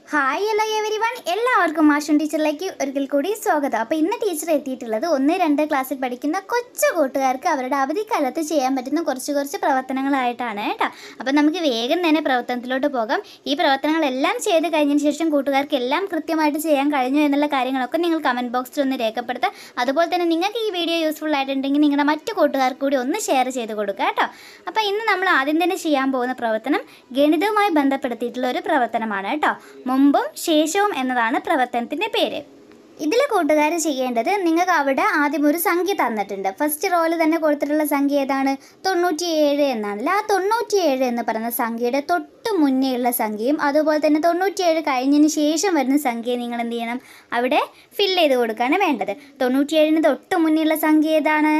Hi hello every one, എല്ലാവർക്കും മാഷൻ ടീച്ചറിലേക്ക് ഒരിക്കൽ കൂടി സ്വാഗതം. അപ്പോൾ ഇന്ന് ടീച്ചർ എത്തിയിട്ടുള്ളത് 1-2 ക്ലാസ്സിൽ പഠിക്കുന്ന കൊച്ചു കൂട്ടുകാർക്ക് അവരുടെ അവധിക്കാലത്ത് ചെയ്യാൻ പറ്റുന്ന കുറച്ച് പ്രവർത്തനങ്ങളായിട്ടാണ് കേട്ടോ. അപ്പോൾ നമുക്ക് വേഗം തന്നെ പ്രവർത്തനത്തിലോട്ട് പോകാം. ഈ പ്രവർത്തനങ്ങളെല്ലാം ചെയ്ത് കഴിഞ്ഞതിന് ശേഷം കൂട്ടുകാർക്ക് എല്ലാം കൃത്യമായിട്ട് ചെയ്യാൻ കഴിഞ്ഞു എന്നുള്ള കാര്യങ്ങളൊക്കെ നിങ്ങൾ കമൻറ്റ് ബോക്സിൽ ഒന്ന് രേഖപ്പെടുത്തുക. അതുപോലെ തന്നെ നിങ്ങൾക്ക് ഈ വീഡിയോ യൂസ്ഫുൾ ആയിട്ടുണ്ടെങ്കിൽ നിങ്ങളുടെ മറ്റു കൂട്ടുകാർക്ക് കൂടി ഒന്ന് ഷെയർ ചെയ്ത് കൊടുക്കുക കേട്ടോ. അപ്പോൾ ഇന്ന് നമ്മൾ ആദ്യം തന്നെ ചെയ്യാൻ പോകുന്ന പ്രവർത്തനം ഗണിതവുമായി ബന്ധപ്പെടുത്തിയിട്ടുള്ള ഒരു പ്രവർത്തനമാണ് കേട്ടോ. മുമ്പും ശേഷവും എന്നതാണ് പ്രവർത്തനത്തിൻ്റെ പേര്. ഇതിൽ കൂട്ടുകാർ ചെയ്യേണ്ടത്, നിങ്ങൾക്ക് അവിടെ ആദ്യം ഒരു സംഖ്യ തന്നിട്ടുണ്ട്. ഫസ്റ്റ് റോയിൽ തന്നെ കൊടുത്തിട്ടുള്ള സംഖ്യ ഏതാണ്? 97 എന്നാണല്ലോ. ആ 97 എന്ന് പറയുന്ന സംഖ്യയുടെ തൊട്ട് മുന്നേയുള്ള സംഖ്യയും അതുപോലെ തന്നെ 97 കഴിഞ്ഞതിന് ശേഷം വരുന്ന സംഖ്യയെ നിങ്ങൾ എന്ത് ചെയ്യണം? അവിടെ ഫില്ല് ചെയ്ത് കൊടുക്കുകയാണ് വേണ്ടത്. 97-ന് തൊട്ട് മുന്നേയുള്ള സംഖ്യ ഏതാണ്?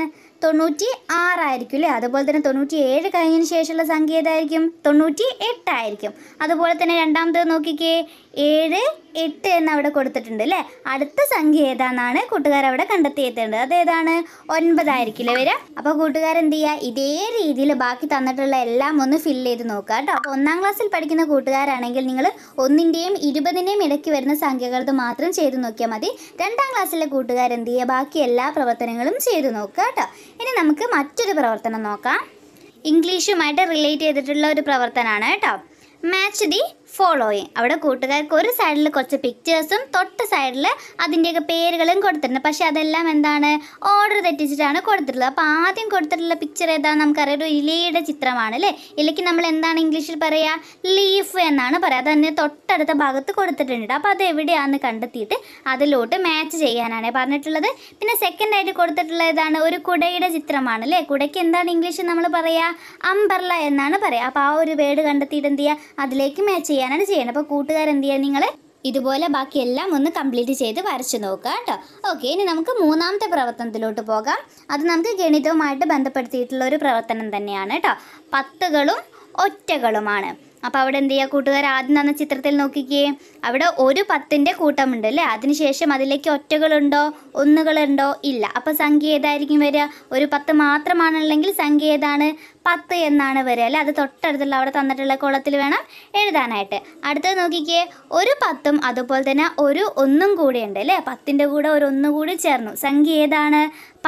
96 ആയിരിക്കും അല്ലേ. അതുപോലെ തന്നെ 97 കഴിഞ്ഞതിന് ശേഷമുള്ള സംഖ്യ ഏതായിരിക്കും? 98 ആയിരിക്കും. അതുപോലെ തന്നെ രണ്ടാമത്തേത് നോക്കിക്കേ, 7, 8 എന്ന് അവിടെ കൊടുത്തിട്ടുണ്ട് അല്ലേ. അടുത്ത സംഖ്യ ഏതാണെന്നാണ് കൂട്ടുകാർ അവിടെ കണ്ടെത്തിയെത്തേണ്ടത്. അതേതാണ്? 9 ആയിരിക്കില്ലേ വരിക. അപ്പോൾ കൂട്ടുകാർ എന്ത് ചെയ്യുക? ഇതേ രീതിയിൽ ബാക്കി തന്നിട്ടുള്ള എല്ലാം ഒന്ന് ഫില്ല് ചെയ്ത് നോക്കുക കേട്ടോ. അപ്പോൾ 1-ാം ക്ലാസ്സിൽ പഠിക്കുന്ന കൂട്ടുകാരാണെങ്കിൽ നിങ്ങൾ 1-ൻ്റെയും 20-ൻ്റെയും ഇടയ്ക്ക് വരുന്ന സംഖ്യകളത് മാത്രം ചെയ്ത് നോക്കിയാൽ മതി. 2-ാം ക്ലാസ്സിലെ കൂട്ടുകാർ എന്ത് ചെയ്യുക? ബാക്കി എല്ലാ പ്രവർത്തനങ്ങളും ചെയ്ത് നോക്കുക കേട്ടോ. ഇനി നമുക്ക് മറ്റൊരു പ്രവർത്തനം നോക്കാം. ഇംഗ്ലീഷുമായിട്ട് റിലേറ്റ് ചെയ്തിട്ടുള്ള ഒരു പ്രവർത്തനമാണ് കേട്ടോ. Match the following. അവിടെ കൂട്ടുകാർക്ക് ഒരു സൈഡിൽ കുറച്ച് പിക്ചേഴ്സും തൊട്ട് സൈഡിൽ അതിൻ്റെയൊക്കെ പേരുകളും കൊടുത്തിട്ടുണ്ട്. പക്ഷേ അതെല്ലാം എന്താണ്? ഓർഡർ തെറ്റിച്ചിട്ടാണ് കൊടുത്തിട്ടുള്ളത്. അപ്പോൾ ആദ്യം കൊടുത്തിട്ടുള്ള പിക്ചർ ഏതാണ്? നമുക്കറിയാം, ഒരു ഇലയുടെ ചിത്രമാണ് അല്ലേ. ഇലയ്ക്ക് നമ്മൾ എന്താണ് ഇംഗ്ലീഷിൽ പറയുക? ലീഫ് എന്നാണ് പറയുക. അത് തന്നെ തൊട്ടടുത്ത ഭാഗത്ത് കൊടുത്തിട്ടുണ്ട്. അപ്പോൾ അത് എവിടെയാണെന്ന് കണ്ടെത്തിയിട്ട് അതിലോട്ട് മാച്ച് ചെയ്യാനാണ് പറഞ്ഞിട്ടുള്ളത്. പിന്നെ സെക്കൻഡായിട്ട് കൊടുത്തിട്ടുള്ള ഏതാണ്? ഒരു കുടയുടെ ചിത്രമാണ് അല്ലേ. കുടയ്ക്ക് എന്താണ് ഇംഗ്ലീഷിൽ നമ്മൾ പറയുക? അംബർല എന്നാണ് പറയുക. അപ്പോൾ ആ ഒരു വേർഡ് കണ്ടെത്തിയിട്ട് എന്ത് ചെയ്യുക? അതിലേക്ക് മാച്ച് ചെയ്യാനാണ് ചെയ്യണം. അപ്പോൾ കൂട്ടുകാരെന്ത് ചെയ്യുക? നിങ്ങൾ ഇതുപോലെ ബാക്കിയെല്ലാം ഒന്ന് കംപ്ലീറ്റ് ചെയ്ത് വരച്ച് നോക്കുക കേട്ടോ. ഓക്കെ, ഇനി നമുക്ക് 3-ാമത്തെ പ്രവർത്തനത്തിലോട്ട് പോകാം. അത് നമുക്ക് ഗണിതവുമായിട്ട് ബന്ധപ്പെടുത്തിയിട്ടുള്ള ഒരു പ്രവർത്തനം തന്നെയാണ് കേട്ടോ. പത്തുകളും ഒറ്റകളുമാണ്. അപ്പോൾ അവിടെ എന്ത് ചെയ്യുക കൂട്ടുകാർ? ആദ്യം തന്ന ചിത്രത്തിൽ നോക്കിക്കേ, അവിടെ ഒരു 10ൻ്റെ കൂട്ടമുണ്ട് അല്ലേ. അതിനുശേഷം അതിലേക്ക് ഒറ്റകളുണ്ടോ ഒന്നുകളുണ്ടോ? ഇല്ല. അപ്പോൾ സംഖ്യ ഏതായിരിക്കും വരിക? ഒരു 10 മാത്രമാണുള്ളെങ്കിൽ സംഖ്യ ഏതാണ്? 10 എന്നാണ് വരിക അല്ലേ. അത് തൊട്ടടുത്തുള്ള അവിടെ തന്നിട്ടുള്ള കോളത്തിൽ വേണം എഴുതാനായിട്ട്. അടുത്തത് നോക്കിക്കേ, ഒരു 10ഉം അതുപോലെ തന്നെ ഒരു 1ഉം കൂടെ ഉണ്ട് അല്ലേ. 10ൻ്റെ കൂടെ ഒരു 1 കൂടി ചേർന്നു. സംഖ്യ ഏതാണ്?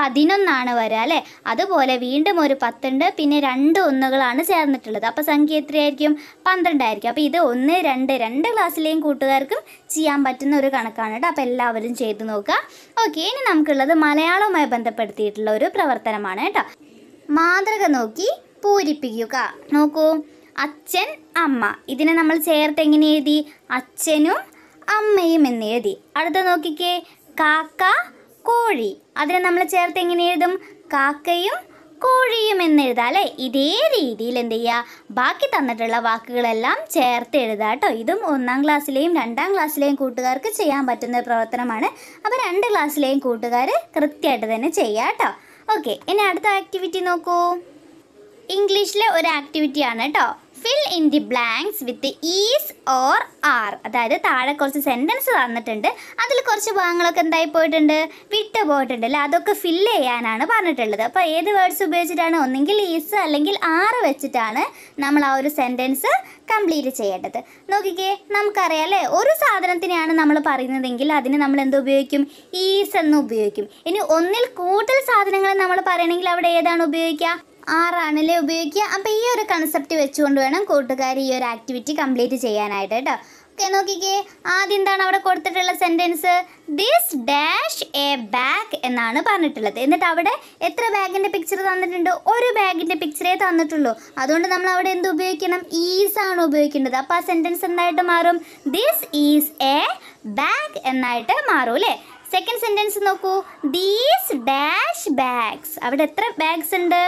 11 വരിക അല്ലേ. അതുപോലെ വീണ്ടും ഒരു 10 ഉണ്ട്, പിന്നെ 2 ഒന്നുകളാണ് ചേർന്നിട്ടുള്ളത്. അപ്പോൾ സംഖ്യ എത്രയായിരിക്കും? 12 ആയിരിക്കും. അപ്പോൾ ഇത് 1, 2 രണ്ട് ക്ലാസ്സിലെയും കൂട്ടുകാർക്കും ചെയ്യാൻ പറ്റുന്ന ഒരു കണക്കാണ് കേട്ടോ. അപ്പോൾ എല്ലാവരും ചെയ്ത് നോക്കുക. ഓക്കെ, ഇനി നമുക്കുള്ളത് മലയാളവുമായി ബന്ധപ്പെടുത്തിയിട്ടുള്ള ഒരു പ്രവർത്തനമാണ് കേട്ടോ. മാതൃക നോക്കി പൂരിപ്പിക്കുക. നോക്കൂ, അച്ഛൻ, അമ്മ. ഇതിനെ നമ്മൾ ചേർത്ത് എങ്ങനെ എഴുതി? അച്ഛനും അമ്മയും എന്ന് എഴുതി. അടുത്ത നോക്കിക്കേ, കാക്ക, കോഴി. അതിനെ നമ്മൾ ചേർത്ത് എങ്ങനെ എഴുതും? കാക്കയും കോഴിയും എന്ന് എഴുതാം അല്ലേ. ഇതേ രീതിയിൽ എന്ത് ചെയ്യുക? ബാക്കി തന്നിട്ടുള്ള വാക്കുകളെല്ലാം ചേർത്ത് എഴുതുക കേട്ടോ. ഇതും 1-ാം ക്ലാസ്സിലെയും 2-ാം ക്ലാസ്സിലെയും കൂട്ടുകാർക്ക് ചെയ്യാൻ പറ്റുന്ന പ്രവർത്തനമാണ്. അപ്പോൾ 2 ക്ലാസ്സിലെയും കൂട്ടുകാർ കൃത്യമായിട്ട് തന്നെ ചെയ്യുക കേട്ടോ. ഓക്കെ, ഇനി അടുത്ത ആക്ടിവിറ്റി നോക്കൂ. ഇംഗ്ലീഷിലെ ഒരു ആക്ടിവിറ്റിയാണ് കേട്ടോ. Fill in the blanks with is or are. അതായത് താഴെ കുറച്ച് സെൻറ്റൻസ് തന്നിട്ടുണ്ട്, അതിൽ കുറച്ച് ഭാഗങ്ങളൊക്കെ എന്തായി പോയിട്ടുണ്ട്? വിട്ടു പോയിട്ടുണ്ട് അല്ലേ. അതൊക്കെ ഫില്ല് ചെയ്യാനാണ് പറഞ്ഞിട്ടുള്ളത്. അപ്പോൾ ഏത് വേർഡ്സ് ഉപയോഗിച്ചിട്ടാണ്? ഒന്നെങ്കിൽ ഈസ് അല്ലെങ്കിൽ ആർ വെച്ചിട്ടാണ് നമ്മൾ ആ ഒരു സെൻറ്റൻസ് കംപ്ലീറ്റ് ചെയ്യേണ്ടത്. നോക്കിക്കേ, നമുക്കറിയാം അല്ലേ, ഒരു സാധനത്തിനെയാണ് നമ്മൾ പറയുന്നതെങ്കിൽ അതിന് നമ്മൾ എന്ത് ഉപയോഗിക്കും? ഈസ് എന്ന് ഉപയോഗിക്കും. ഇനി ഒന്നിൽ കൂടുതൽ സാധനങ്ങൾ നമ്മൾ പറയണമെങ്കിൽ അവിടെ ഏതാണ് ഉപയോഗിക്കുക? ആറാണല്ലേ ഉപയോഗിക്കുക. അപ്പോൾ ഈ ഒരു കൺസെപ്റ്റ് വെച്ചുകൊണ്ട് വേണം കൂട്ടുകാർ ഈ ഒരു ആക്ടിവിറ്റി കംപ്ലീറ്റ് ചെയ്യാനായിട്ട് കേട്ടോ. ഓക്കെ, നോക്കിക്കേ, ആദ്യം എന്താണ് അവിടെ കൊടുത്തിട്ടുള്ള sentence? This dash a bag എന്നാണ് പറഞ്ഞിട്ടുള്ളത്. എന്നിട്ട് അവിടെ എത്ര ബാഗിൻ്റെ പിക്ചർ തന്നിട്ടുണ്ട്? ഒരു ബാഗിൻ്റെ പിക്ചറേ തന്നിട്ടുള്ളൂ. അതുകൊണ്ട് നമ്മൾ അവിടെ എന്ത് ഉപയോഗിക്കണം? ഈസ് ആണ് ഉപയോഗിക്കേണ്ടത്. അപ്പോൾ ആ സെൻറ്റൻസ് എന്തായിട്ട് മാറും? ദിസ് ഈസ് എ ബാഗ് എന്നായിട്ട് മാറും അല്ലേ. സെക്കൻഡ് സെൻറ്റൻസ് നോക്കൂ, ദീസ് ഡാഷ് ബാഗ്സ്. അവിടെ എത്ര ബാഗ്സ് ഉണ്ട്?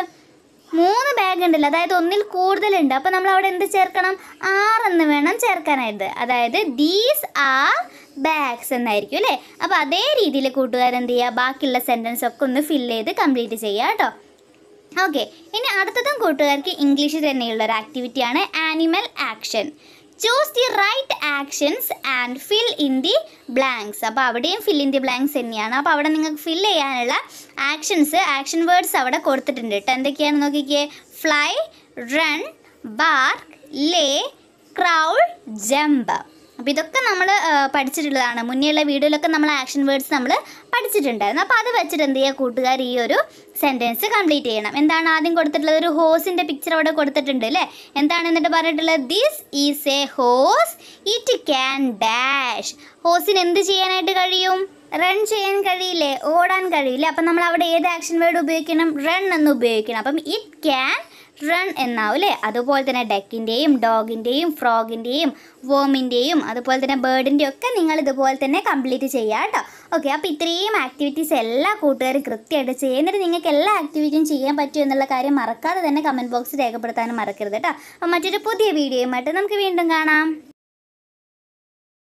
3 ബാഗ് ഉണ്ടല്ലോ. അതായത് ഒന്നിൽ കൂടുതലുണ്ട്. അപ്പോൾ നമ്മൾ അവിടെ എന്ത് ചേർക്കണം? ആർ എന്ന് വേണം ചേർക്കാനായിട്ട്. അതായത് ദീസ് ആർ ബാഗ്സ് എന്നായിരിക്കും അല്ലേ. അപ്പോൾ അതേ രീതിയിൽ കൂട്ടുകാരെന്ത് ചെയ്യുക? ബാക്കിയുള്ള സെൻറ്റൻസ് ഒക്കെ ഒന്ന് ഫില്ല് ചെയ്ത് കംപ്ലീറ്റ് ചെയ്യുക കേട്ടോ. ഓക്കെ, ഇനി അടുത്തതും കൂട്ടുകാർക്ക് ഇംഗ്ലീഷിൽ തന്നെയുള്ള ഒരു ആക്ടിവിറ്റിയാണ് animal action. Choose the right actions and fill in the blanks. അപ്പോൾ അവിടെയും ഫിൽ ഇൻ ദി ബ്ലാങ്ക്സ് തന്നെയാണ്. അപ്പോൾ അവിടെ നിങ്ങൾക്ക് ഫിൽ ചെയ്യാനുള്ള ആക്ഷൻ വേർഡ്സ് അവിടെ കൊടുത്തിട്ടുണ്ട് കേട്ടോ. എന്തൊക്കെയാണെന്ന് നോക്കിക്കേ, fly, run, bark, lay, crawl, jump. അപ്പോൾ ഇതൊക്കെ നമ്മൾ പഠിച്ചിട്ടുള്ളതാണ്. മുന്നേയുള്ള വീഡിയോയിലൊക്കെ നമ്മൾ ആക്ഷൻ വേർഡ്സ് നമ്മൾ പഠിച്ചിട്ടുണ്ടായിരുന്നു. അപ്പോൾ അത് വെച്ചിട്ട് എന്ത് ചെയ്യുക കൂട്ടുകാർ, ഈ ഒരു സെൻറ്റൻസ് കംപ്ലീറ്റ് ചെയ്യണം. എന്താണ് ആദ്യം കൊടുത്തിട്ടുള്ളത്? ഒരു ഹോസിൻ്റെ പിക്ചർ അവിടെ കൊടുത്തിട്ടുണ്ട് അല്ലേ? എന്താണ് എന്നിട്ട് പറഞ്ഞിട്ടുള്ളത്? This is a hose, it can dash. ഹോസിന് എന്ത് ചെയ്യാനായിട്ട് കഴിയും? റൺ ചെയ്യാൻ കഴിയില്ലേ? ഓടാൻ കഴിയില്ലേ? അപ്പം നമ്മൾ അവിടെ ഏത് ആക്ഷൻ വേർഡ് ഉപയോഗിക്കണം? റൺ എന്ന് ഉപയോഗിക്കണം. അപ്പം ഇറ്റ് ക്യാൻ റൺ എന്നാവും അല്ലേ? അതുപോലെ തന്നെ ഡക്കിൻ്റെയും ഡോഗിൻ്റെയും ഫ്രോഗിൻ്റെയും വോമിൻ്റെയും അതുപോലെ തന്നെ ബേർഡിൻ്റെയും ഒക്കെ നിങ്ങൾ ഇതുപോലെ തന്നെ കംപ്ലീറ്റ് ചെയ്യുക കേട്ടോ. ഓക്കെ, അപ്പോൾ ഇത്രയും ആക്ടിവിറ്റീസ് എല്ലാ കൂട്ടുകാരും കൃത്യമായിട്ട് ചെയ്യുന്നിട്ട് നിങ്ങൾക്ക് എല്ലാ ആക്ടിവിറ്റിയും ചെയ്യാൻ പറ്റും എന്നുള്ള കാര്യം മറക്കാതെ തന്നെ കമൻറ്റ് ബോക്സിൽ രേഖപ്പെടുത്താനും മറക്കരുത് കേട്ടോ. അപ്പോൾ മറ്റൊരു പുതിയ വീഡിയോയുമായിട്ട് നമുക്ക് വീണ്ടും കാണാം.